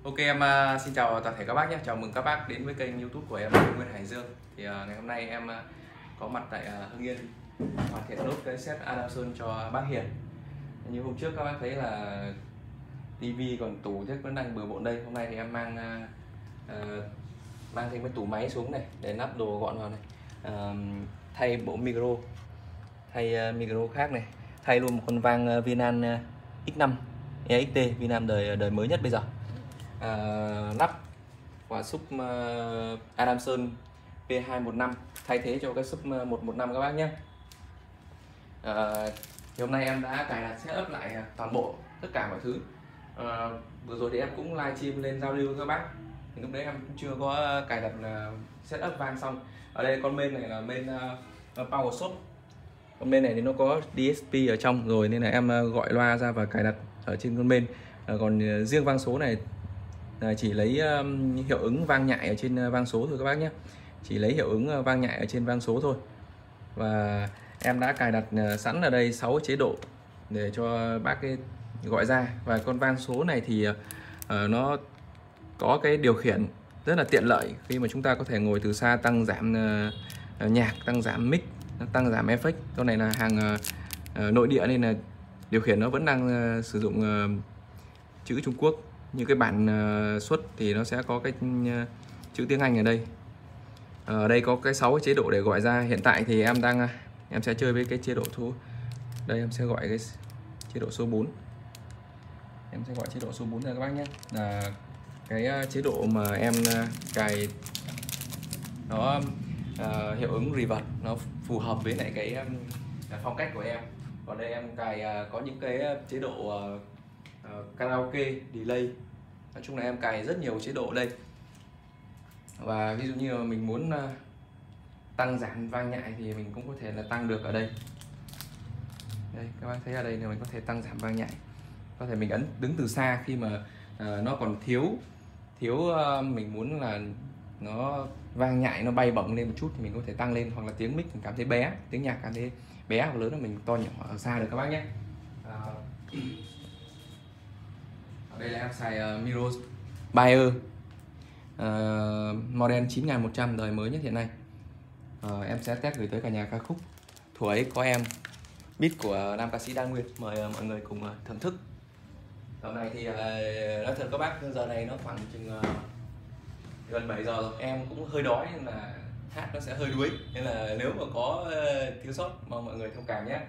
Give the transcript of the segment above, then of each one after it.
Ok em xin chào toàn thể các bác nhé. Chào mừng các bác đến với kênh YouTube của em Nguyên Hải Dương. Thì ngày hôm nay em có mặt tại Hưng Yên hoàn thiện nốt cái set Adamson cho bác Hiền. Như hôm trước các bác thấy là tivi còn tủ chắc vẫn đang bừa bộn đây. Hôm nay thì em mang thêm cái tủ máy xuống này để nắp đồ gọn vào này. Thay bộ micro, thay micro khác này, thay luôn một con vang Vinan X5 EXT Vinan đời mới nhất bây giờ. Lắp quả sub Adamson P215 thay thế cho cái sub 115 các bác nhé. Thì hôm nay em đã cài đặt setup lại toàn bộ tất cả mọi thứ. Vừa rồi thì em cũng livestream lên giao lưu với các bác, thì lúc đấy em cũng chưa có cài đặt setup vang xong. Ở đây con main này là main power source, con main này thì nó có DSP ở trong rồi nên là em gọi loa ra và cài đặt ở trên con main. Còn riêng vang số này chỉ lấy hiệu ứng vang nhại ở trên vang số thôi các bác nhé, chỉ lấy hiệu ứng vang nhại ở trên vang số thôi. Và em đã cài đặt sẵn ở đây 6 chế độ để cho bác cái gọi ra. Và con vang số này thì nó có cái điều khiển rất là tiện lợi khi mà chúng ta có thể ngồi từ xa tăng giảm nhạc, tăng giảm mic, tăng giảm effect. Con này là hàng nội địa nên là điều khiển nó vẫn đang sử dụng chữ Trung Quốc. Như cái bản xuất thì nó sẽ có cái chữ tiếng Anh ở đây. Ở đây có cái 6 chế độ để gọi ra. Hiện tại thì em sẽ chơi với cái chế độ số đây, em sẽ gọi cái chế độ số 4. Em sẽ gọi chế độ số 4 ra các bác nhé. Là cái chế độ mà em cài nó hiệu ứng reverb, nó phù hợp với lại cái phong cách của em. Còn đây em cài có những cái chế độ karaoke, delay. Nói chung là em cài rất nhiều chế độ đây. Và ví dụ như là mình muốn tăng giảm vang nhại thì mình cũng có thể là tăng được ở đây. Đây các bác thấy ở đây là mình có thể tăng giảm vang nhại. Có thể mình ấn đứng từ xa khi mà nó còn thiếu mình muốn là nó vang nhại nó bay bổng lên một chút thì mình có thể tăng lên, hoặc là tiếng mic mình cảm thấy bé, tiếng nhạc cảm thấy bé hoặc lớn là mình to nhỏ ở xa được các bác nhé. Ở đây là em xài Miro Bayer model 9100 đời mới nhất hiện nay. Em sẽ test gửi tới cả nhà ca khúc Thuở Ấy Có Em, beat của nam ca sĩ Đan Nguyên. Mời mọi người cùng thưởng thức. Tầm này thì nói thật các bác, giờ này nó khoảng chừng gần 7 giờ rồi. Em cũng hơi đói nên là hát nó sẽ hơi đuối, nên là nếu mà có thiếu sót mong mọi người thông cảm nhé.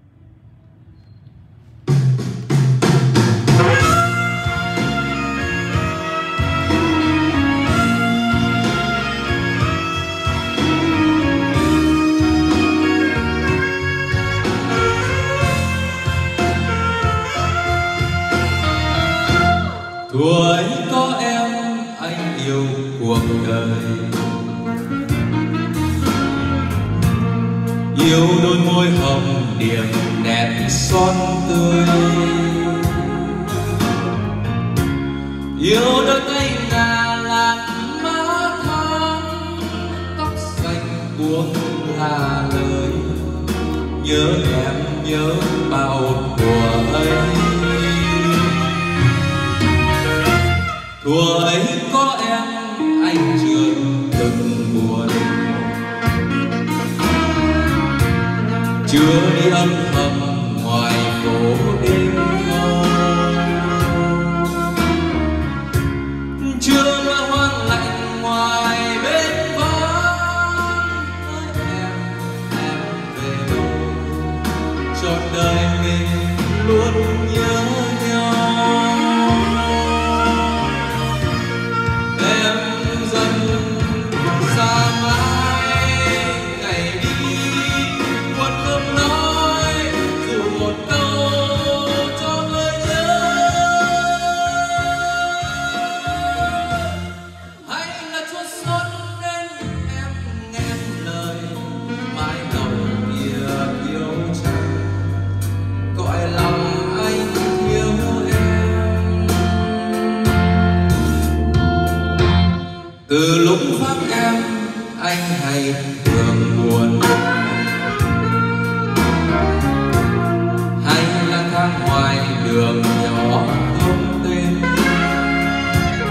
Thuở ấy có em, anh yêu cuộc đời, yêu đôi môi hồng điểm đẹp son tươi, yêu đôi tay ngà lạc má thắm, tóc xanh buông là lời, nhớ em nhớ bao thuở ấy. Thuở ấy có em, anh chưa từng buồn, chưa đi âm thầm ngoài phố đêm thâu, chưa mơ hoang lạnh ngoài bếp vắng. Em về đâu, trọn đời mình luôn nhớ nhau. Từ lúc vắng em, anh hay thường buồn, hay lang thang ngoài đường nhỏ không tên.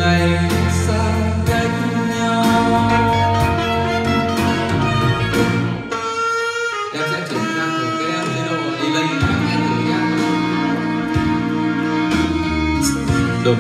ngày xa cách nhau. Em sẽ chuyển sang thử cái chế độ delay các nghe thử nha. Được.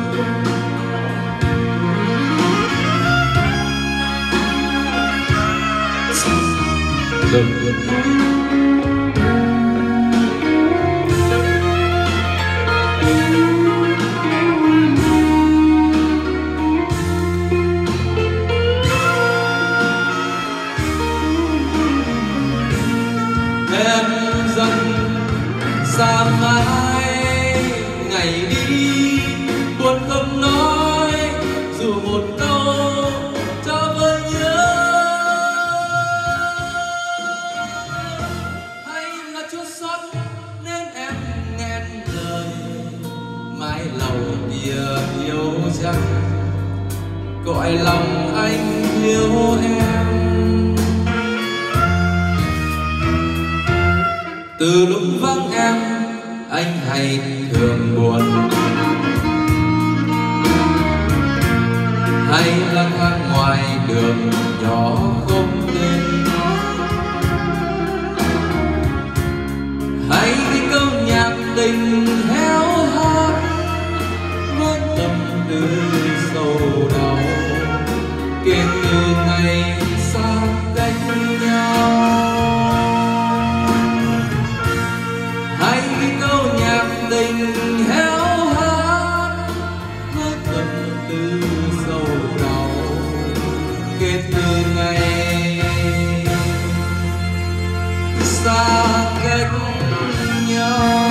Em dần xa mãi ngày đi, buồn không nói dù một câu cho vơi nhớ. Hay là chua xót nên em nghẹn lời, mái lầu kia yêu chắc gọi lòng anh yêu em. Từ lúc vắng em, anh hay thường buồn, hay lang thang ngoài đường nhỏ không tên, hay cái câu nhạc tình héo hắt nuốt tâm tư sâu đau kể từ ngày xa cách nhau. Hay cái câu nhạc tình héo hắt nuốt tâm tư sâu đau kể từ ngày xa cách nhau.